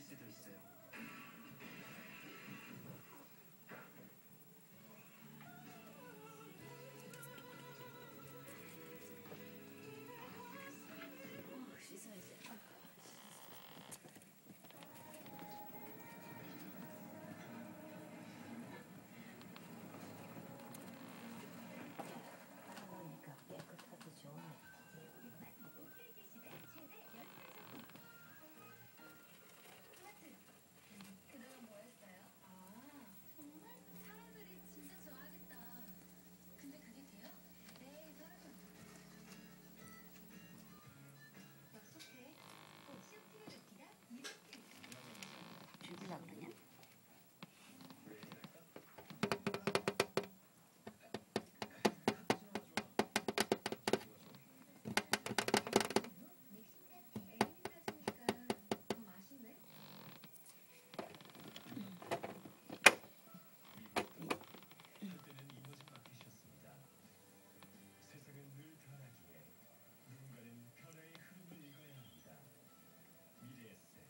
수도 있어요. 씻어야지. 그러니까 깨끗하고 좋네. 그동안 뭐 했어요? 정말? 사람들이 진짜 좋아하겠다. 근데 그게 돼요? 네, 저는 약속해. 꼭 쇼핑을 느끼다 이벤트. 죽으려고 그러냐? 믹싱 애인이 따지니까 더 맛있네. 그때는 이모지 마켓이었습니다. 세상은 늘 변하기에 누군가는 변화의 흐름을 읽어야 합니다. 미래의 새.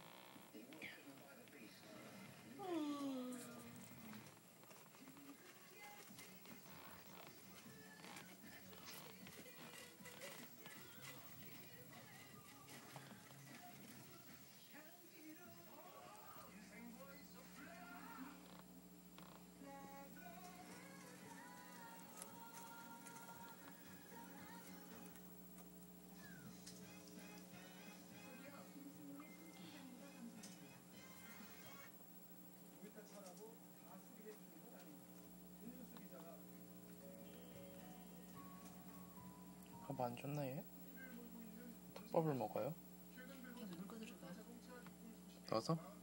우리 차라고 다 수리해 주는 건 아닙니다. 김윤수 기자가 밥 안 줬나 얘? 덮밥을 먹어요? 걔 물고 들어가. 넣어서?